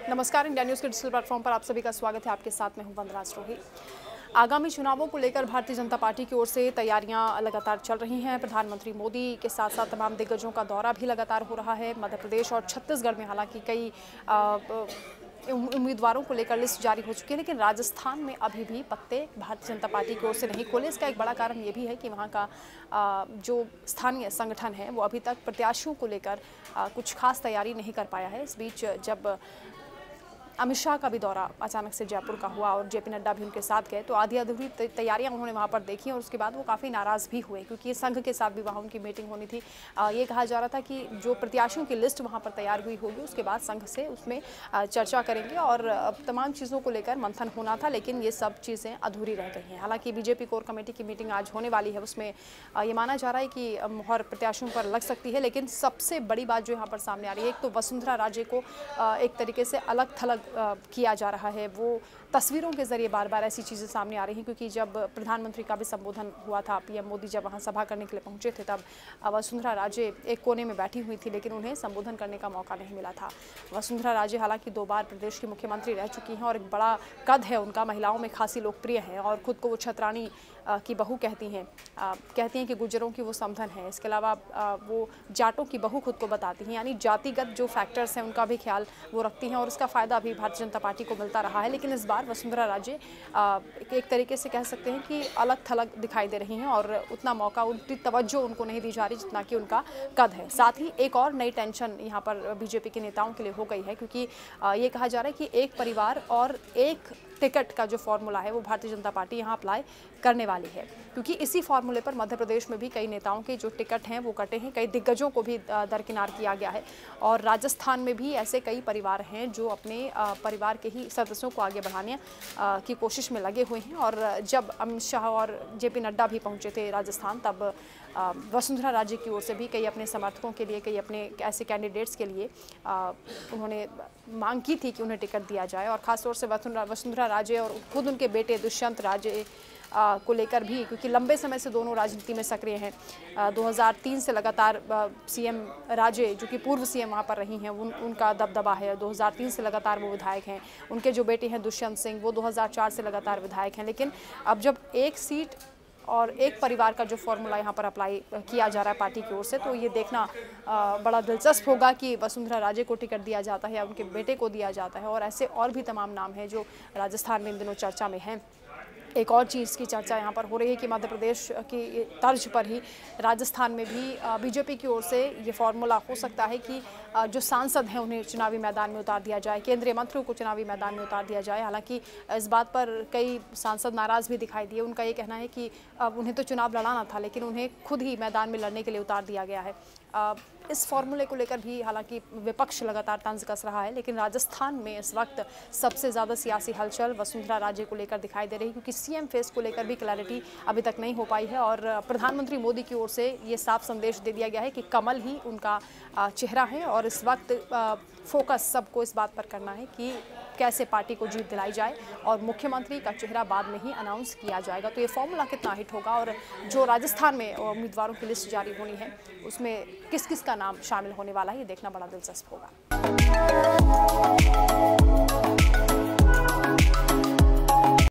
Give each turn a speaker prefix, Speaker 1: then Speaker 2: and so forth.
Speaker 1: नमस्कार, India news के digital platform पर आप सभी का स्वागत है। आपके साथ मैं हूं वंदना स्रोही। आगामी चुनावों को लेकर भारतीय जनता पार्टी की ओर से तैयारियां लगातार चल रही हैं। प्रधानमंत्री मोदी के साथ साथ तमाम दिग्गजों का दौरा भी लगातार हो रहा है। मध्य प्रदेश और छत्तीसगढ़ में हालांकि कई उम्मीदवारों को लेकर लिस्ट जारी हो चुकी है, लेकिन राजस्थान में अभी भी पत्ते भारतीय जनता पार्टी की ओर से नहीं खोले। इसका एक बड़ा कारण ये भी है कि वहाँ का जो स्थानीय संगठन है वो अभी तक प्रत्याशियों को लेकर कुछ खास तैयारी नहीं कर पाया है। इस बीच जब अमित शाह का भी दौरा अचानक से जयपुर का हुआ और जेपी नड्डा भी उनके साथ गए, तो आधी अधूरी तैयारियां उन्होंने वहां पर देखी और उसके बाद वो काफ़ी नाराज़ भी हुए, क्योंकि संघ के साथ भी वहां उनकी मीटिंग होनी थी। ये कहा जा रहा था कि जो प्रत्याशियों की लिस्ट वहां पर तैयार हुई होगी उसके बाद संघ से उसमें चर्चा करेंगे और तमाम चीज़ों को लेकर मंथन होना था, लेकिन ये सब चीज़ें अधूरी रह गई हैं। हालांकि बीजेपी कोर कमेटी की मीटिंग आज होने वाली है, उसमें ये माना जा रहा है कि मुहर प्रत्याशियों पर लग सकती है, लेकिन सबसे बड़ी बात जो यहाँ पर सामने आ रही है, एक तो वसुंधरा राजे को एक तरीके से अलग थलग किया जा रहा है। वो तस्वीरों के जरिए बार बार ऐसी चीज़ें सामने आ रही हैं, क्योंकि जब प्रधानमंत्री का भी संबोधन हुआ था, पीएम मोदी जब वहाँ सभा करने के लिए पहुंचे थे, तब वसुंधरा राजे एक कोने में बैठी हुई थी, लेकिन उन्हें संबोधन करने का मौका नहीं मिला था। वसुंधरा राजे हालांकि 2 बार प्रदेश की मुख्यमंत्री रह चुकी हैं और एक बड़ा कद है उनका, महिलाओं में खासी लोकप्रिय है और खुद को वो छतरानी की बहू कहती हैं कि गुर्जरों की वो समधन है। इसके अलावा वो जाटों की बहू खुद को बताती हैं, यानी जातिगत जो फैक्टर्स हैं उनका भी ख्याल वो रखती हैं और उसका फ़ायदा भी भारतीय जनता पार्टी को मिलता रहा है। लेकिन इस बार वसुंधरा राजे एक तरीके से कह सकते हैं कि अलग थलग दिखाई दे रही हैं और उतना मौका, उतनी तवज्जो उनको नहीं दी जा रही जितना कि उनका कद है। साथ ही एक और नई टेंशन यहाँ पर बीजेपी के नेताओं के लिए हो गई है, क्योंकि ये कहा जा रहा है कि एक परिवार और एक टिकट का जो फॉर्मूला है वो भारतीय जनता पार्टी यहाँ अप्लाई करने वाली है, क्योंकि इसी फॉर्मूले पर मध्य प्रदेश में भी कई नेताओं के जो टिकट हैं वो कटे हैं, कई दिग्गजों को भी दरकिनार किया गया है और राजस्थान में भी ऐसे कई परिवार हैं जो अपने परिवार के ही सदस्यों को आगे बढ़ाने की कोशिश में लगे हुए हैं। और जब अमित शाह और जेपी नड्डा भी पहुंचे थे राजस्थान, तब वसुंधरा राजे की ओर से भी कई अपने समर्थकों के लिए, कई अपने ऐसे कैंडिडेट्स के लिए उन्होंने मांग की थी कि उन्हें टिकट दिया जाए और ख़ासतौर से वसुंधरा राजे और खुद उनके बेटे दुष्यंत राजे को लेकर भी, क्योंकि लंबे समय से दोनों राजनीति में सक्रिय हैं। 2003 से लगातार सीएम राजे, जो कि पूर्व सीएम वहाँ पर रही हैं, उनका दबदबा है। 2003 से लगातार वो विधायक हैं। उनके जो बेटे हैं दुष्यंत सिंह, वो 2004 से लगातार विधायक हैं। लेकिन अब जब एक सीट और एक परिवार का जो फॉर्मूला यहाँ पर अप्लाई किया जा रहा है पार्टी की ओर से, तो ये देखना बड़ा दिलचस्प होगा कि वसुंधरा राजे को टिकट दिया जाता है या उनके बेटे को दिया जाता है। और ऐसे और भी तमाम नाम हैं जो राजस्थान में इन दिनों चर्चा में हैं। एक और चीज़ की चर्चा यहाँ पर हो रही है कि मध्य प्रदेश की तर्ज पर ही राजस्थान में भी बीजेपी की ओर से ये फॉर्मूला हो सकता है कि जो सांसद हैं उन्हें चुनावी मैदान में उतार दिया जाए, केंद्रीय मंत्रियों को चुनावी मैदान में उतार दिया जाए। हालांकि इस बात पर कई सांसद नाराज़ भी दिखाई दिए। उनका ये कहना है कि उन्हें तो चुनाव लड़ाना था, लेकिन उन्हें खुद ही मैदान में लड़ने के लिए उतार दिया गया है। इस फॉर्मूले को लेकर भी हालांकि विपक्ष लगातार तंज कस रहा है, लेकिन राजस्थान में इस वक्त सबसे ज़्यादा सियासी हलचल वसुंधरा राजे को लेकर दिखाई दे रही है, क्योंकि सीएम फेस को लेकर भी क्लैरिटी अभी तक नहीं हो पाई है और प्रधानमंत्री मोदी की ओर से ये साफ संदेश दे दिया गया है कि कमल ही उनका चेहरा है और इस वक्त फोकस सबको इस बात पर करना है कि कैसे पार्टी को जीत दिलाई जाए और मुख्यमंत्री का चेहरा बाद में ही अनाउंस किया जाएगा। तो ये फॉर्मूला कितना हिट होगा और जो राजस्थान में उम्मीदवारों की लिस्ट जारी होनी है उसमें किस किस का नाम शामिल होने वाला है, ये देखना बड़ा दिलचस्प होगा।